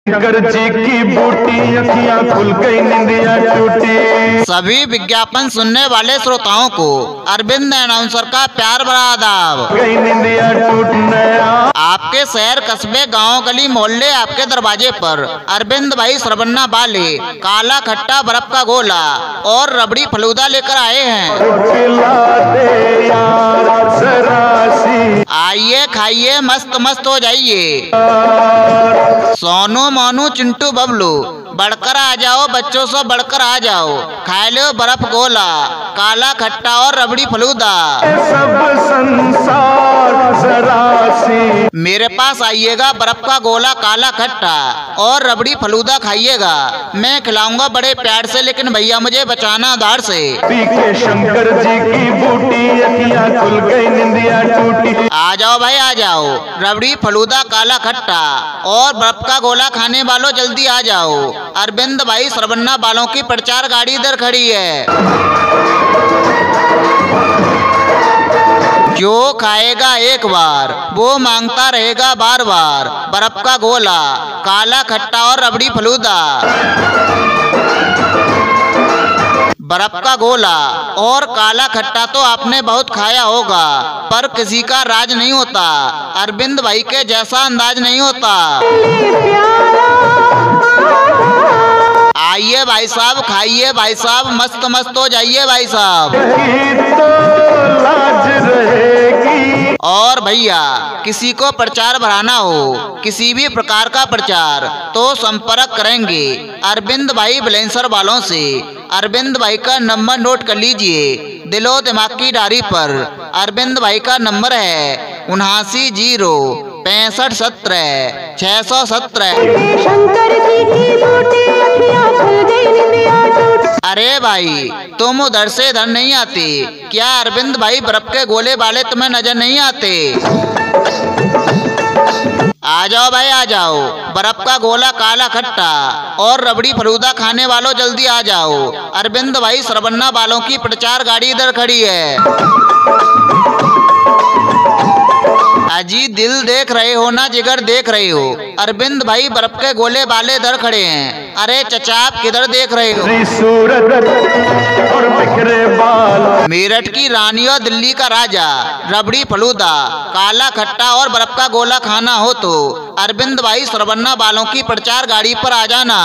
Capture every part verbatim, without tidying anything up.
शंकर जी की बूटी अखियां खुल गई निंदिया टूटी। सभी विज्ञापन सुनने वाले श्रोताओं को अरविंद अनाउंसर का प्यार भरा आदाब। गई निंदिया टूटने आपके शहर, कस्बे, गांव, गली, मोहल्ले आपके दरवाजे पर अरविंद भाई सरबन्ना वाले काला खट्टा, बर्फ का गोला और रबड़ी फलूदा लेकर आए हैं। पिला दे यार सरासी। आइए, खाइए, मस्त मस्त हो जाइए। सोनू, मोनू, चिंटू, बबलू, बढ़कर आ जाओ, बच्चों से बढ़कर आ जाओ। खाए लो बर्फ गोला, काला खट्टा और रबड़ी फलूदा। सब संसार सरासी। मेरे पास आइएगा, बर्फ का गोला, काला खट्टा और रबड़ी फलूदा खाइएगा। मैं खिलाऊंगा बड़े प्यार से, लेकिन भैया मुझे बचाना उधार से। पी के शंकर जी की बूटी अखियां खुल गई निंदिया टूटी। आ जाओ भाई, आ जाओ। रबड़ी फलूदा, काला खट्टा और बर्फ का गोला खाने वालों जल्दी आ जाओ। अरविंद भाई सरबन्ना वालों की प्रचार गाड़ी इधर खड़ी है। जो खाएगा एक बार वो मांगता रहेगा बार बार। बर्फ का गोला, काला खट्टा और रबड़ी फलूदा। बर्फ का गोला और काला खट्टा तो आपने बहुत खाया होगा, पर किसी का राज नहीं होता। अरविंद भाई के जैसा अंदाज नहीं होता। आइए भाई साहब, खाइए भाई साहब, मस्त मस्त हो जाइए भाई साहब। तो लाज रहेगी। और भैया, किसी को प्रचार बढ़ाना हो, किसी भी प्रकार का प्रचार, तो संपर्क करेंगे अरविंद भाई ब्लेंसर वालों से। अरविंद भाई का नंबर नोट कर लीजिए, दिलो दिमाग की डायरी पर। अरविंद भाई का नंबर है उन्हासी जीरो पैंसठ सत्रह छह सौ सत्रह। अरे भाई, तुम उधर से इधर नहीं आते क्या? अरविंद भाई बर्फ के गोले वाले तुम्हें नजर नहीं आते? आ जाओ भाई, आ जाओ। बर्फ का गोला, काला खट्टा और रबड़ी फलूदा खाने वालों जल्दी आ जाओ। अरविंद भाई सरबन्ना वालों की प्रचार गाड़ी इधर खड़ी है। अजी, दिल देख रहे हो ना जिगर देख रहे हो? अरविंद भाई बर्फ के गोले वाले इधर खड़े हैं। अरे चचा, आप किधर देख रहे हो? और बिखरे बाल। मेरठ की रानी और दिल्ली का राजा। रबड़ी फलूदा, काला खट्टा और बर्फ का गोला खाना हो तो अरविंद भाई सरबन्ना वालों की प्रचार गाड़ी पर आ जाना।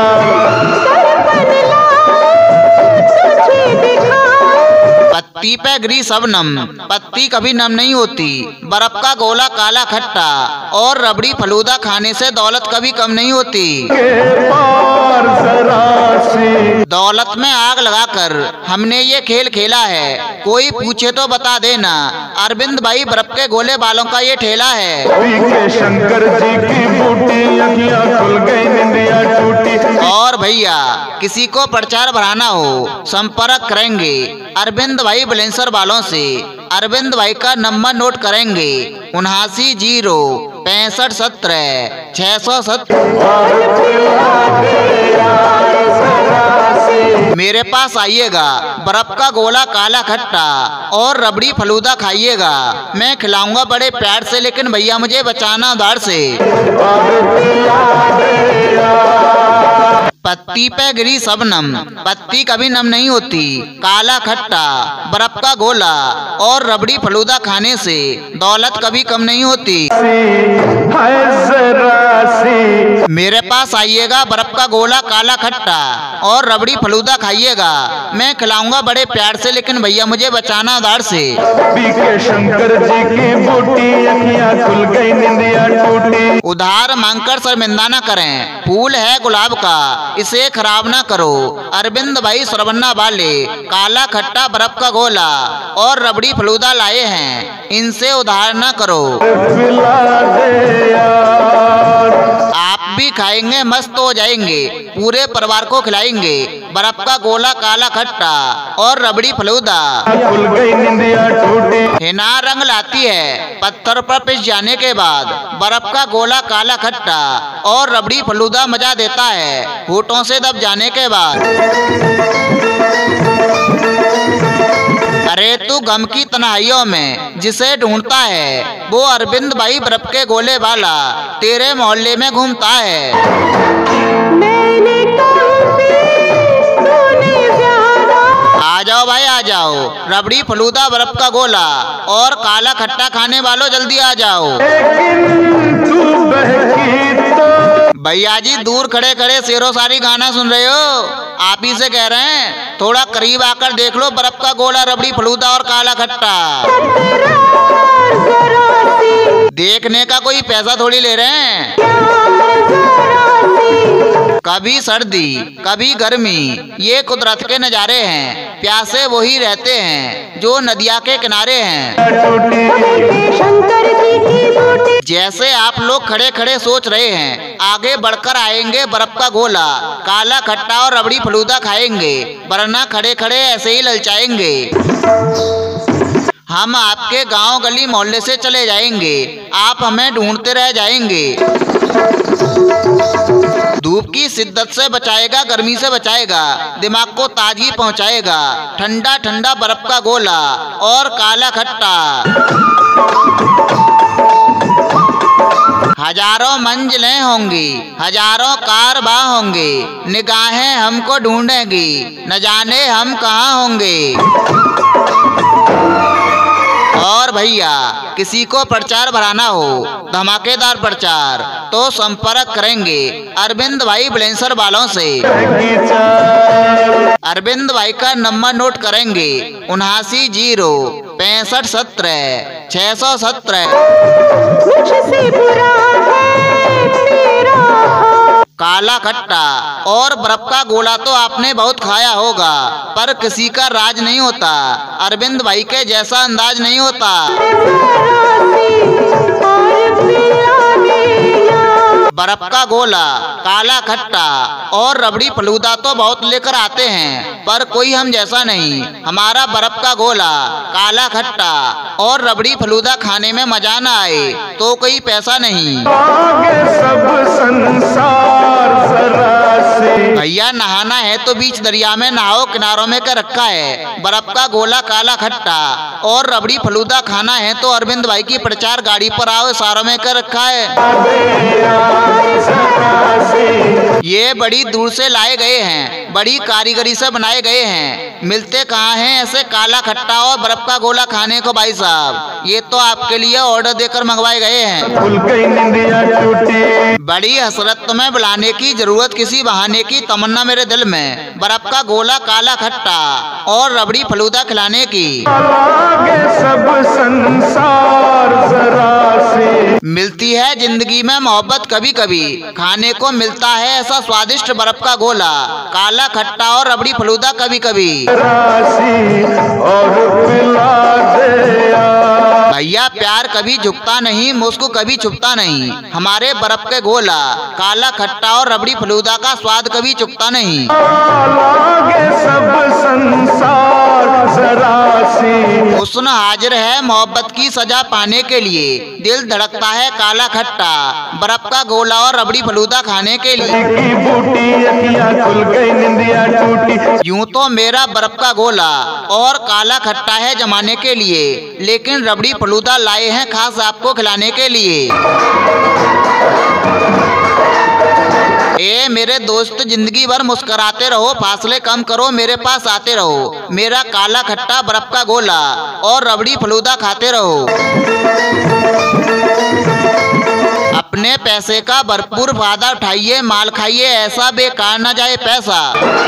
पत्ती पे गिरी शबनम, पत्ती कभी नम नहीं होती। बर्फ का गोला, काला खट्टा और रबड़ी फलूदा खाने से दौलत कभी कम नहीं होती। दौलत में आग लगाकर हमने ये खेल खेला है, कोई पूछे तो बता देना। अरविंद भाई बर्फ के गोले वालों का ये ठेला है। शंकर जी की बूटी अखियां खुल गई निंदिया टूटी। और भैया, किसी को प्रचार बढ़ाना हो, संपर्क करेंगे अरविंद भाई ब्लेंसर वालों से। अरविंद भाई का नंबर नोट करेंगे उन्हासी जीरो पैंसठ सत्रह छह सौ सत्रह। मेरे पास आइएगा, बर्फ का गोला, काला खट्टा और रबड़ी फलूदा खाइएगा। मैं खिलाऊंगा बड़े प्यार से, लेकिन भैया मुझे बचाना उधार से। पत्ती पे गिरी शबनम, पत्ती कभी नम नहीं होती। काला खट्टा, बर्फ का गोला और रबड़ी फलूदा खाने से दौलत कभी कम नहीं होती। मेरे पास आइएगा, बर्फ का गोला, काला खट्टा और रबड़ी फलूदा खाइएगा। मैं खिलाऊंगा बड़े प्यार से, लेकिन भैया मुझे बचाना उधार से। शंकर जी की बूटी अखियां खुल गई निंदिया टूटी। उधार मांगकर शर्मिंदा न करें, फूल है गुलाब का, इसे खराब ना करो। अरविंद भाई सरबन्ना वाले काला खट्टा, बर्फ का गोला और रबड़ी फलूदा लाए हैं, इनसे उधार ना करो। आप भी खाएंगे, मस्त हो जाएंगे, पूरे परिवार को खिलाएंगे। बर्फ का गोला, काला खट्टा और रबड़ी फलूदा हिना रंग लाती है पत्थर पर पिस जाने के बाद। बर्फ का गोला, काला खट्टा और रबड़ी फलूदा मजा देता है होठों से दब जाने के बाद। अरे तू गम की तन्हाइयों में जिसे ढूंढता है, वो अरविंद भाई बर्फ के गोले वाला तेरे मोहल्ले में घूमता है। रबड़ी फलूदा बर्फ का गोला और काला खट्टा खाने वालों जल्दी आ जाओ। लेकिन तू बहकी तो भैया जी दूर खड़े खड़े शेरो शायरी गाना सुन रहे हो, आप ही से कह रहे हैं, थोड़ा करीब आकर देख लो बर्फ का गोला, रबड़ी फलूदा और काला खट्टा। देखने का कोई पैसा थोड़ी ले रहे हैं। कभी सर्दी कभी गर्मी, ये कुदरत के नज़ारे हैं। प्यासे वही रहते हैं जो नदिया के किनारे हैं। जैसे आप लोग खड़े खड़े सोच रहे हैं, आगे बढ़कर आएंगे बर्फ का गोला, काला खट्टा और रबड़ी फलूदा खाएंगे, वरना खड़े खड़े ऐसे ही ललचाएंगे। हम आपके गांव गली मोहल्ले से चले जाएंगे, आप हमें ढूंढते रह जाएंगे। धूप की शिद्दत से बचाएगा, गर्मी से बचाएगा, दिमाग को ताजगी पहुंचाएगा, ठंडा ठंडा बर्फ का गोला और काला खट्टा। हजारों मंजिलें होंगी, हजारों कारवां होंगे, निगाहें हमको ढूंढेंगी, न जाने हम कहाँ होंगे। और भैया किसी को प्रचार भराना हो, धमाकेदार प्रचार, तो संपर्क करेंगे अरविंद भाई ब्लेंसर वालों से। अरविंद भाई का नंबर नोट करेंगे, उनासी जीरो पैंसठ सत्रह छह सौ सत्रह। काला खट्टा और बर्फ का गोला तो आपने बहुत खाया होगा, पर किसी का राज नहीं होता, अरविंद भाई के जैसा अंदाज नहीं होता। बर्फ का गोला, काला खट्टा और रबड़ी फलूदा तो बहुत लेकर आते हैं, पर कोई हम जैसा नहीं। हमारा बर्फ का गोला, काला खट्टा और रबड़ी फलूदा खाने में मजा न आए तो कोई पैसा नहीं। आगे सब संसार जरा से भैया नहाना है तो बीच दरिया में नहाओ, किनारों में कर रखा है। बर्फ का गोला, काला खट्टा और रबड़ी फलूदा खाना है तो अरविंद भाई की प्रचार गाड़ी पर आओ, इशारों में कर रखा है। ये बड़ी दूर से लाए गए हैं, बड़ी कारीगरी से बनाए गए हैं। मिलते कहाँ हैं ऐसे काला खट्टा और बर्फ का गोला खाने को भाई साहब? ये तो आपके लिए ऑर्डर देकर मंगवाए गए हैं। खुल गई निंदिया टूटी, बड़ी हसरत तुम्हें बुलाने की जरूरत, किसी बहाने की तमन्ना मेरे दिल में, बर्फ का गोला, काला खट्टा और रबड़ी फलूदा खिलाने की। आगे सब संसार जरा से मिलती है जिंदगी में मोहब्बत कभी कभी, खाने को मिलता है ऐसा स्वादिष्ट बर्फ का गोला, काला खट्टा और रबड़ी फलूदा कभी कभी। राशि और पिला दे आ। भैया प्यार कभी झुकता नहीं, मुस्क कभी छुपता नहीं। हमारे बर्फ के गोला, काला खट्टा और रबड़ी फलूदा का स्वाद कभी चुकता नहीं। आगे सब संसार जरा से हुस्न हाजिर है मोहब्बत की सजा पाने के लिए, दिल धड़कता है काला खट्टा, बर्फ का गोला और रबड़ी फलूदा खाने के लिए। की बूटी अखियां खुल गई निंदिया टूटी। यूं तो मेरा बर्फ का गोला और काला खट्टा है जमाने के लिए, लेकिन रबड़ी फलूदा लाए हैं खास आपको खिलाने के लिए। ए मेरे दोस्त जिंदगी भर मुस्कुराते रहो, फासले कम करो, मेरे पास आते रहो, मेरा काला खट्टा बर्फ का गोला और रबड़ी फलूदा खाते रहो। अपने पैसे का भरपूर फायदा उठाइए, माल खाइए, ऐसा बेकार न जाए पैसा।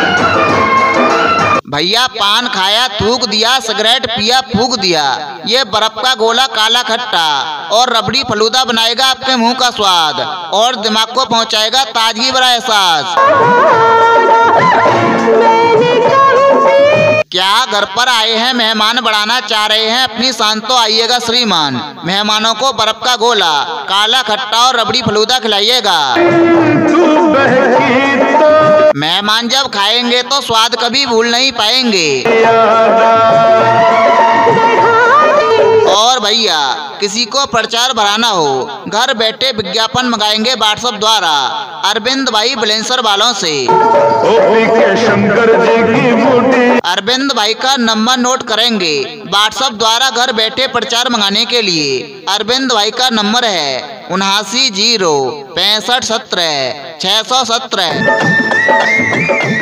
भैया पान खाया थूक दिया, सिगरेट पिया फूक दिया, ये बर्फ का गोला, काला खट्टा और रबड़ी फलूदा बनाएगा आपके मुंह का स्वाद और दिमाग को पहुंचाएगा ताजगी भरा एहसास। क्या घर पर आए हैं मेहमान, बढ़ाना चाह रहे हैं अपनी शान तो आइएगा श्रीमान। मेहमानों को बर्फ का गोला, काला खट्टा और रबड़ी फलूदा खिलाइएगा। तू बहकी तो मेहमान जब खाएंगे तो स्वाद कभी भूल नहीं पाएंगे। और भैया किसी को प्रचार भराना हो, घर बैठे विज्ञापन मंगाएंगे व्हाट्सएप द्वारा अरविंद भाई ब्लेंसर वालों से। ओपी के शंकर जी की बूटी, अरविंद भाई का नंबर नोट करेंगे व्हाट्सएप द्वारा घर बैठे प्रचार मंगाने के लिए। अरविंद भाई का नंबर है उनासी जीरो पैंसठ सत्रह छह सौ सत्रह।